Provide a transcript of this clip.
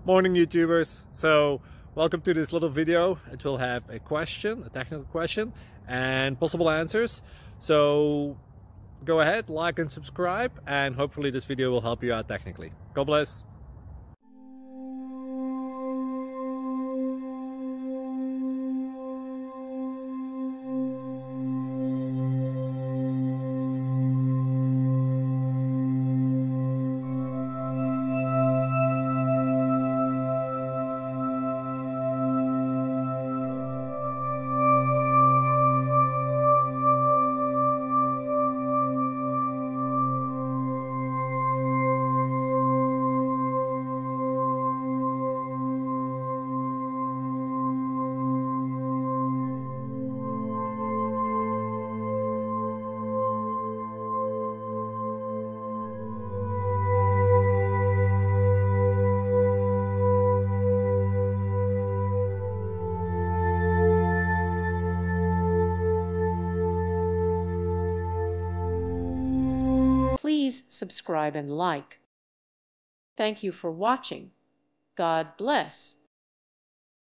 Morning YouTubers. So welcome to this little video. It will have a question, a technical question, and possible answers. So go ahead, like and subscribe, and hopefully this video will help you out technically. God bless. Please subscribe and like. Thank you for watching. God bless.